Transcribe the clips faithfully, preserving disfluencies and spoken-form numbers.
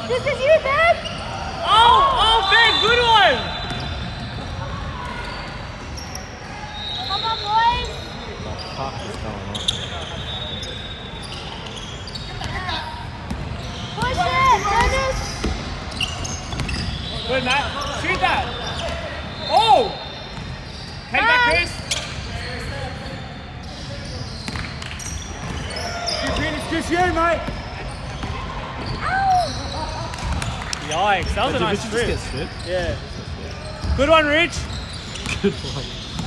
This is you, Ben! Oh! Oh, Ben! Good one! Come on, boys! What the fuck is going on? Push it! Dennis! Good, Matt. Shoot that! Oh! Take that, Chris! It's just you, mate! Yikes, that was a Did nice Richard strip. just get stripped? Yeah. Good one, Rich. Good one.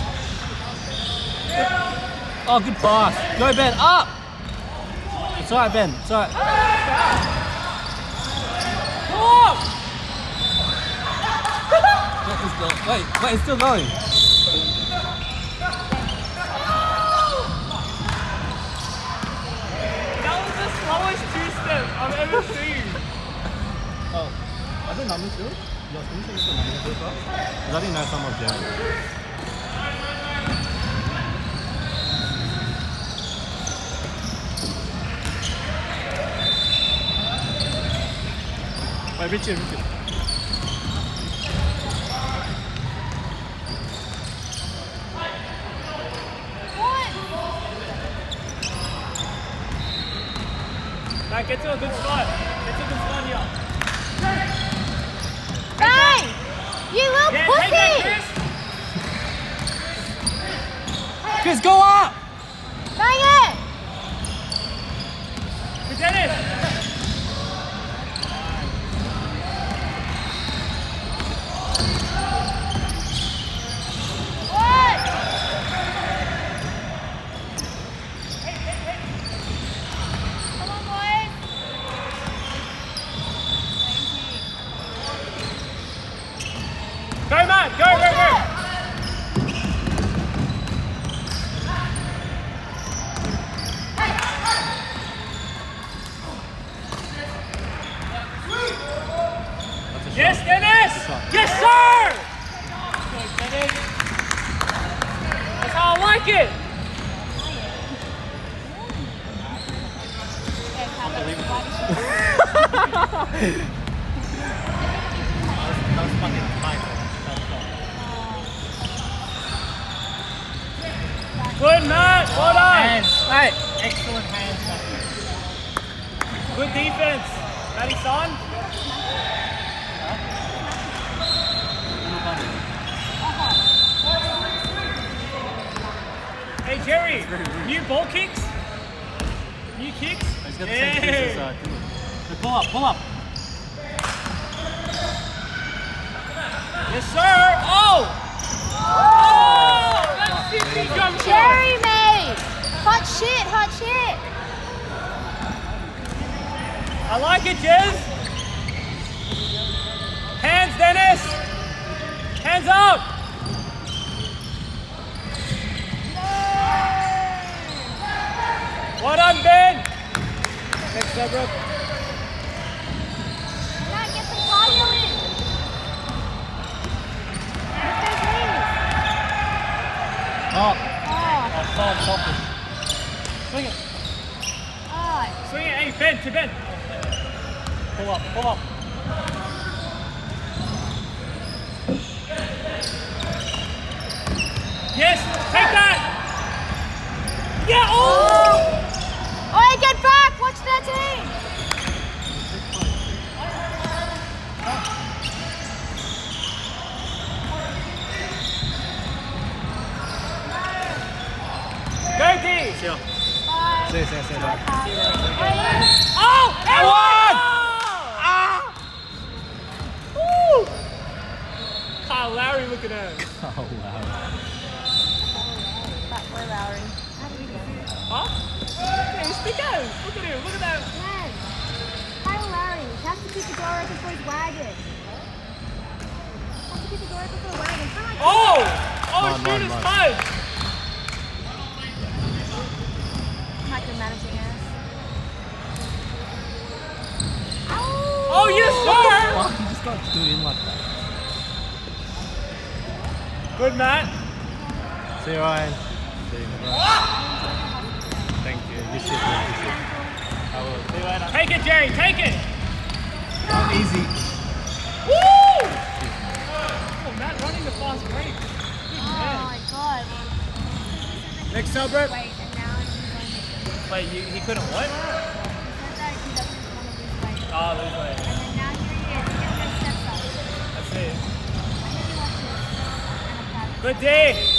Oh, good pass. Go, Ben, up! It's alright, Ben. It's alright. Oh! Wait, wait, it's still going. That was the slowest two-step I've ever seen. Oh, are there numbers too? You're finishing with the numbers as well? Because I didn't know someone was down. Wait, Richard, Richard. Right, get to a good spot. Get to a good spot here. Bang! You little Yeah, pussy! take that, Chris. Chris, go up! Bang it! Good, Dennis. What? Come on, boys! Go, Matt. Go, go, go. Yes, Dennis! Yes, sir! Good, Dennis. That's how I like it! That was fucking Michael. Good, Matt. Well done. Hey, excellent hands. Good defense. Matty Son. Hey, Jerry. New ball kicks? New kicks? He's got the same kicks as uh, Dylan. So pull up, pull up. Yes, sir. Oh! Oh! That's Sydney jump shot. Jerry, mate! Hot shit, hot shit! I like it, Jez. Hands, Dennis. Hands up. Well done, Ben. Next up, bro. Matt, get some cardio in! Lift those knees! Oh, Oh, oh, soft, softish. Swing it. oh. Swing it. Hey, Ben, to Ben. Pull up, pull up. Yes, take that. Yeah, oh! Oi, get back! Watch thirteen! Go, D. See ya. Five. See ya, see ya, see ya. Oh! I won! Ah! Woo! Kyle Lowry looking at him. Oh, wow. Fat boy Lowry. How do we go? Huh? Hey, speak out. Look at him. Look at that. Man, Kyle Lowry has to keep the door open for his wagon. Has to keep the door open for the wagon. Come on, Oh! Oh, Mine, shoot mine, his mine. punch. micromanaging us. Oh, yes, sir! Why you just got to do it in like that? Good, Matt. See you, Ryan. See you, Ryan. Thank you. Good shit, man. Good shit. I will. See you later. Take it, Jerry. Take it. Easy. Next suburb. Weight, and now he's going to Wait, you, he couldn't what? He said that he doesn't want to lose weight. Oh, lose weight. And then now here he is, getting his steps up. That's it. I think he wants to. And a pattern. Good day.